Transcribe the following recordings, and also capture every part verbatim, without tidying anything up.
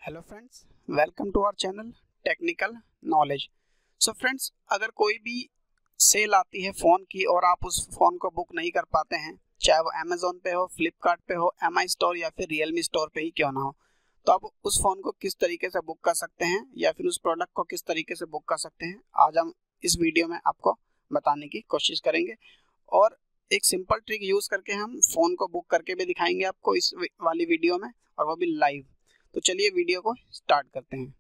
Hello friends, welcome to our channel technical knowledge. So friends, अगर कोई भी cell आती है फ़ोन की और आप उस फ़ोन को बुक नहीं कर पाते हैं, चाहे वो अमेज़ॉन पे हो, फ्लिपकार्ट पे हो, एम आई स्टोर या फिर रियलमी स्टोर पे ही क्यों ना हो, तो आप उस फ़ोन को किस तरीके से बुक कर सकते हैं या फिर उस प्रोडक्ट को किस तरीके से बुक कर सकते हैं, आज हम इस वीडियो में आपको बताने की कोशिश करेंगे। और एक सिंपल ट्रिक यूज़ करके हम फ़ोन को बुक करके भी दिखाएंगे आपको इस वाली वीडियो में, और वो भी लाइव। तो चलिए वीडियो को स्टार्ट करते हैं।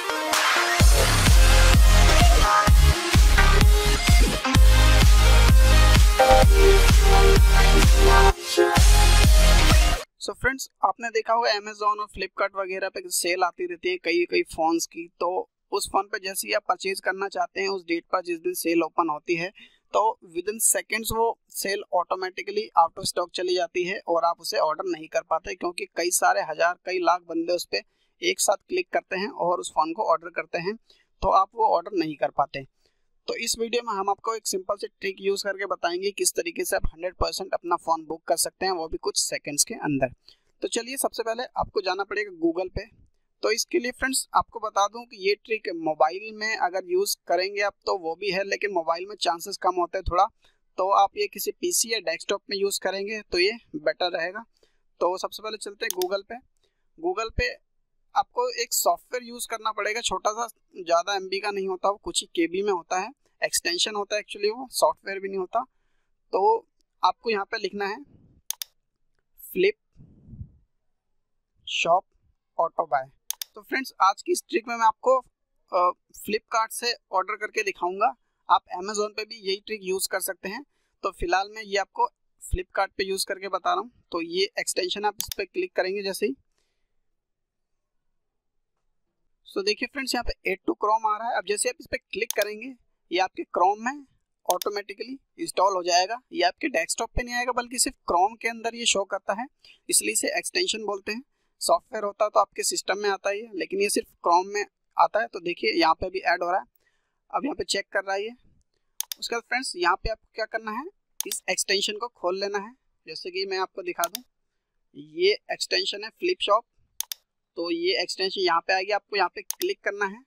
सो so फ्रेंड्स, आपने देखा होगा अमेज़ॉन और फ्लिपकार्ट वगैरह पे सेल आती रहती है कई कई फ़ोन्स की। तो उस फ़ोन पे जैसे ही आप परचेज करना चाहते हैं उस डेट पर जिस दिन सेल ओपन होती है, तो विद इन सेकेंड्स वो sale automatically out of stock चली जाती है और आप उसे ऑर्डर नहीं कर पाते, क्योंकि कई सारे हज़ार कई लाख बंदे उस पर एक साथ क्लिक करते हैं और उस फ़ोन को ऑर्डर करते हैं, तो आप वो ऑर्डर नहीं कर पाते। तो इस वीडियो में हम आपको एक सिंपल से ट्रिक यूज़ करके बताएंगे किस तरीके से आप हंड्रेड परसेंट अपना फ़ोन बुक कर सकते हैं, वो भी कुछ सेकंड्स के अंदर। तो चलिए, सबसे पहले आपको जाना पड़ेगा गूगल पे। तो इसके लिए फ्रेंड्स आपको बता दूं कि ये ट्रिक मोबाइल में अगर यूज़ करेंगे आप तो वो भी है, लेकिन मोबाइल में चांसेस कम होते हैं थोड़ा। तो आप ये किसी पीसी या डेस्कटॉप में यूज़ करेंगे तो ये बेटर रहेगा। तो सबसे पहले चलते हैं गूगल पे। गूगल पे आपको एक सॉफ्टवेयर यूज़ करना पड़ेगा, छोटा सा, ज़्यादा एम बी का नहीं होता, वो कुछ ही के बी में होता है, एक्सटेंशन होता है एक्चुअली, वो सॉफ्टवेयर भी नहीं होता। तो आपको यहाँ पे लिखना है फ्लिप शॉप ऑटो बाय। तो फ्रेंड्स, आज की इस ट्रिक में मैं आपको फ्लिपकार्ट से ऑर्डर करके दिखाऊंगा। आप अमेज़ॉन पे भी यही ट्रिक यूज़ कर सकते हैं। तो फिलहाल मैं ये आपको फ्लिपकार्ट पे यूज़ करके बता रहा हूँ। तो ये एक्सटेंशन आप इस पर क्लिक करेंगे जैसे ही, सो देखिए फ्रेंड्स, यहाँ पे एड टू क्रोम आ रहा है। अब जैसे आप इस पर क्लिक करेंगे ये आपके क्रोम में ऑटोमेटिकली इंस्टॉल हो जाएगा। ये आपके डेस्कटॉप पे नहीं आएगा, बल्कि सिर्फ क्रोम के अंदर ये शो करता है, इसलिए इसे एक्सटेंशन बोलते हैं। सॉफ्टवेयर होता तो आपके सिस्टम में आता ही है, लेकिन ये सिर्फ क्रोम में आता है। तो देखिए यहाँ पे भी ऐड हो रहा है, अब यहाँ पे चेक कर रहा है ये। उसके बाद फ्रेंड्स, यहाँ पे आपको क्या करना है, इस एक्सटेंशन को खोल लेना है। जैसे कि मैं आपको दिखा दूँ, ये एक्सटेंशन है फ्लिप शॉप। तो ये एक्सटेंशन यहाँ पे आएगी, आपको यहाँ पे क्लिक करना है।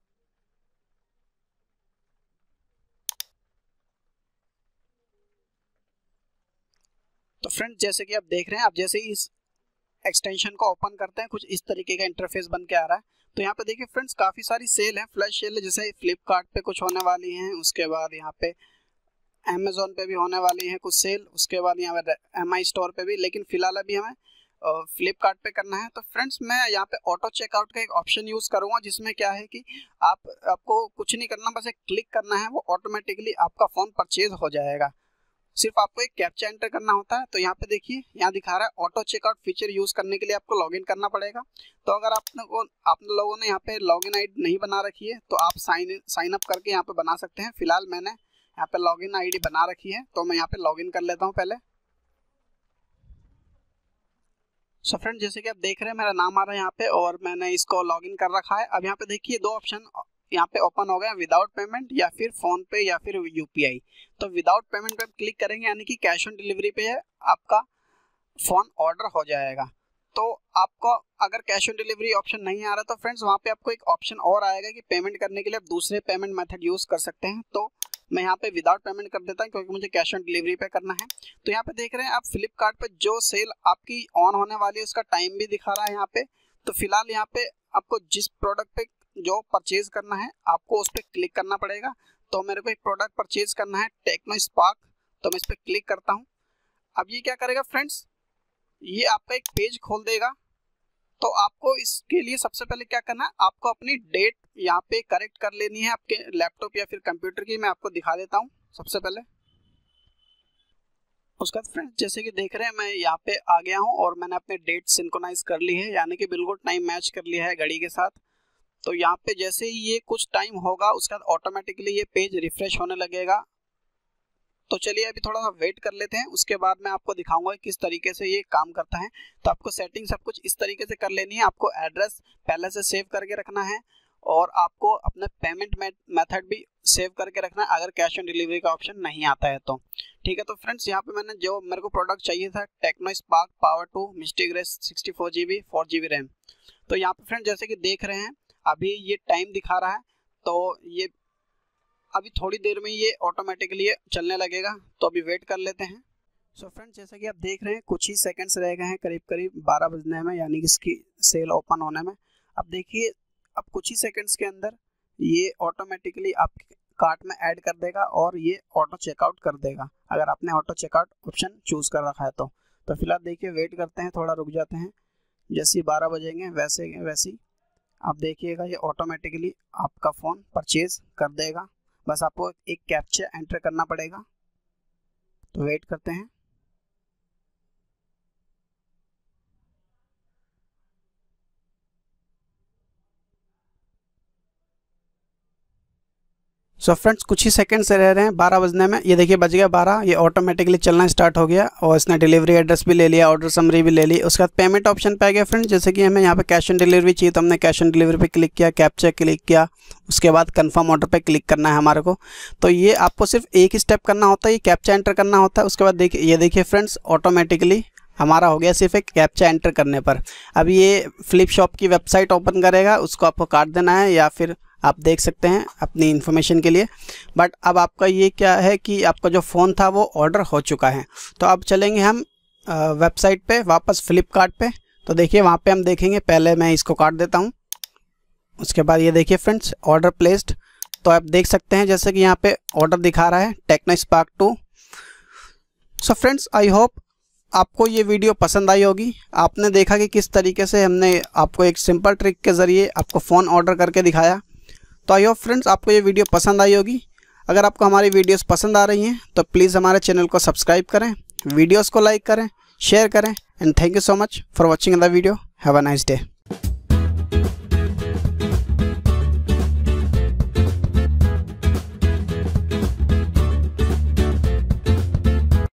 तो फ्रेंड्स, जैसे कि आप देख रहे हैं, आप जैसे ही इस एक्सटेंशन को ओपन करते हैं कुछ इस तरीके का इंटरफेस बन के आ रहा है। तो यहाँ पे देखिए फ्रेंड्स, काफ़ी सारी सेल है, फ्लैश सेल है, जैसे फ्लिपकार्ट पे कुछ होने वाली हैं, उसके बाद यहाँ पे अमेज़ॉन पे भी होने वाली हैं कुछ सेल, उसके बाद यहाँ पे एम आई स्टोर पे भी, लेकिन फिलहाल अभी हमें फ्लिपकार्ट पे करना है। तो फ्रेंड्स, मैं यहाँ पे ऑटो चेकआउट का एक ऑप्शन यूज़ करूँगा, जिसमें क्या है कि आप आपको कुछ नहीं करना, बस एक क्लिक करना है, वो ऑटोमेटिकली आपका फ़ोन परचेज हो जाएगा। सिर्फ आपको एक कैप्चा एंटर करना होता है। तो यहाँ पे देखिए, यहाँ दिखा रहा है ऑटो चेकआउट फीचर यूज़ करने के लिए आपको लॉगिन करना पड़ेगा। तो अगर आप लोगों आप लोगों ने यहाँ पे लॉगिन आईडी नहीं बना रखी है तो आप साइन साइन अप करके यहाँ पे बना सकते हैं। फिलहाल मैंने यहाँ पे लॉगिन आईडी बना रखी है, तो मैं यहाँ पे लॉगिन कर लेता हूँ पहले। सो फ्रेंड, जैसे कि आप देख रहे हैं मेरा नाम आ रहा है यहाँ पे और मैंने इसको लॉगिन कर रखा है। अब यहाँ पे देखिए दो ऑप्शन यहाँ पे ओपन हो गया, विदाउट पेमेंट या फिर फोन पे या फिर यूपीआई। तो विदाउट पेमेंट पे क्लिक करेंगे, यानी कि कैश ऑन डिलीवरी पे है, आपका फ़ोन ऑर्डर हो जाएगा। तो आपको अगर कैश ऑन डिलीवरी ऑप्शन नहीं आ रहा तो फ्रेंड्स, वहाँ पे आपको एक ऑप्शन और आएगा कि पेमेंट करने के लिए आप दूसरे पेमेंट मेथड यूज़ कर सकते हैं। तो मैं यहाँ पे विदाउट पेमेंट कर देता हूँ, क्योंकि मुझे कैश ऑन डिलीवरी पे करना है। तो यहाँ पे देख रहे हैं आप फ्लिपकार्ट पे जो सेल आपकी ऑन होने वाली है उसका टाइम भी दिखा रहा है यहाँ पे। तो फिलहाल यहाँ पे आपको जिस प्रोडक्ट पे जो परचेज करना है आपको उस पर क्लिक करना पड़ेगा। तो मेरे को एक प्रोडक्ट परचेज करना है, टेक्नो स्पार्क। तो मैं इस पर क्लिक करता हूँ। अब ये क्या करेगा फ्रेंड्स, ये आपका एक पेज खोल देगा। तो आपको इसके लिए सबसे पहले क्या करना है, आपको अपनी डेट यहाँ पे करेक्ट कर लेनी है आपके लैपटॉप या फिर कंप्यूटर की। मैं आपको दिखा देता हूँ सबसे पहले। उसके बाद फ्रेंड्स, जैसे कि देख रहे हैं मैं यहाँ पे आ गया हूँ और मैंने अपने डेट सिंक्रोनाइज कर ली है, यानी कि बिल्कुल टाइम मैच कर लिया है घड़ी के साथ। तो यहाँ पे जैसे ही ये कुछ टाइम होगा उसके बाद ऑटोमेटिकली ये पेज रिफ्रेश होने लगेगा। तो चलिए अभी थोड़ा सा वेट कर लेते हैं, उसके बाद मैं आपको दिखाऊंगा किस तरीके से ये काम करता है। तो आपको सेटिंग सब कुछ इस तरीके से कर लेनी है। आपको एड्रेस पहले से सेव करके रखना है और आपको अपना पेमेंट मेथड भी सेव करके रखना है अगर कैश ऑन डिलीवरी का ऑप्शन नहीं आता है तो। ठीक है, तो फ्रेंड्स यहाँ पे मैंने जो मेरे को प्रोडक्ट चाहिए था Tecno Spark Power two misty grace sixty four G B four G B RAM. तो यहाँ पे फ्रेंड्स जैसे कि देख रहे हैं अभी ये टाइम दिखा रहा है, तो ये अभी थोड़ी देर में ये ऑटोमेटिकली चलने लगेगा, तो अभी वेट कर लेते हैं। सो so फ्रेंड्स जैसा कि आप देख रहे हैं कुछ ही सेकंड्स रह गए हैं करीब करीब बारह बजने में, यानी कि इसकी सेल ओपन होने में। अब देखिए अब कुछ ही सेकंड्स के अंदर ये ऑटोमेटिकली आपके कार्ट में ऐड कर देगा और ये ऑटो चेकआउट कर देगा अगर आपने ऑटो चेकआउट ऑप्शन चूज़ कर रखा है तो। तो फिलहाल देखिए वेट करते हैं, थोड़ा रुक जाते हैं, जैसे ही बारह बजेंगे वैसे वैसे ही आप देखिएगा ये ऑटोमेटिकली आपका फ़ोन परचेज़ कर देगा। बस आपको एक कैप्चा एंटर करना पड़ेगा, तो वेट करते हैं। सो so फ्रेंड्स कुछ ही सेकंड से रह रहे हैं बारह बजने में। ये देखिए बज गया बारह, ये ऑटोमेटिकली चलना स्टार्ट हो गया और इसने डिलीवरी एड्रेस भी ले लिया, ऑर्डर समरी भी ले ली। उसके बाद पेमेंट ऑप्शन पे आ गया फ्रेंड्स, जैसे कि हमें यहाँ पे कैश ऑन डिलीवरी चाहिए तो हमने कैश ऑन डिलीवरी पे क्लिक किया, कैप्चा क्लिक किया, उसके बाद कंफर्म ऑर्डर पे क्लिक करना है हमारे को। तो ये आपको सिर्फ एक ही स्टेप करना होता है, ये कैप्चा एंटर करना होता है। उसके बाद देखिए ये देखिए फ्रेंड्स ऑटोमेटिकली हमारा हो गया सिर्फ एक कैप्चा एंटर करने पर। अब ये फ्लिपशॉप की वेबसाइट ओपन करेगा, उसको आपको काट देना है या फिर आप देख सकते हैं अपनी इन्फॉर्मेशन के लिए। बट अब आपका ये क्या है कि आपका जो फ़ोन था वो ऑर्डर हो चुका है। तो अब चलेंगे हम वेबसाइट पे वापस फ्लिपकार्ट पे। तो देखिए वहाँ पे हम देखेंगे, पहले मैं इसको काट देता हूँ। उसके बाद ये देखिए फ्रेंड्स ऑर्डर प्लेस्ड, तो आप देख सकते हैं जैसे कि यहाँ पे ऑर्डर दिखा रहा है Tecno Spark two. So friends I hope आपको ये वीडियो पसंद आई होगी। आपने देखा कि किस तरीके से हमने आपको एक सिंपल ट्रिक के ज़रिए आपको फ़ोन ऑर्डर करके दिखाया। तो आई होप फ्रेंड्स आपको ये वीडियो पसंद आई होगी। अगर आपको हमारी वीडियोस पसंद आ रही हैं तो प्लीज़ हमारे चैनल को सब्सक्राइब करें, वीडियोस को लाइक करें, शेयर करें and thank you so much for watching the video. Have a nice day.